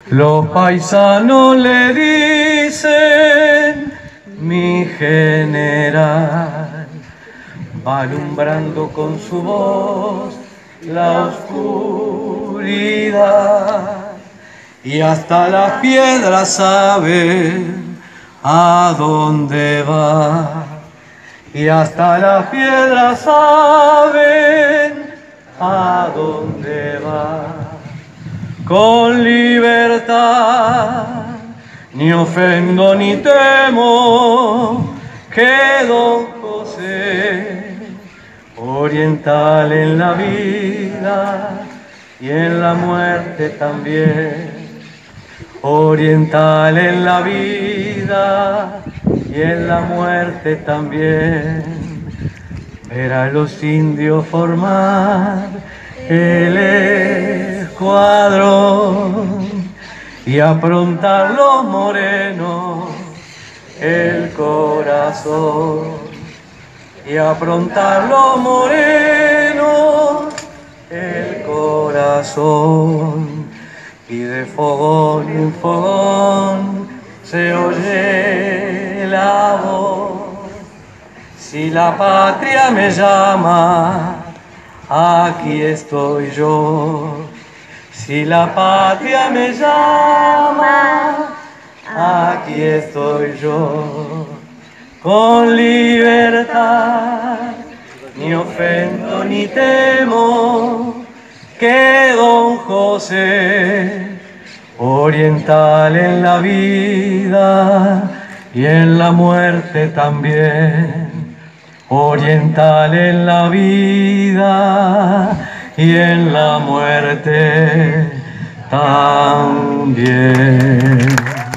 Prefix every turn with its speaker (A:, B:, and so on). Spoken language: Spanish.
A: Los paisanos le dicen mi general, va alumbrando con su voz la oscuridad y hasta las piedras saben a dónde va. Y hasta las piedras saben a dónde va. Con libertad, ni ofendo ni temo, que don José, oriental en la vida y en la muerte también, oriental en la vida y en la muerte también, ver a los indios formar el escuadrón y aprontar los morenos el corazón, y aprontar los morenos el corazón, y de fogón en fogón se oye la voz. Si la patria me llama, aquí estoy yo. Si la patria me llama, aquí estoy yo. Con libertad, ni ofendo ni temo, que don José, oriental en la vida y en la muerte también, oriental en la vida y en la muerte también.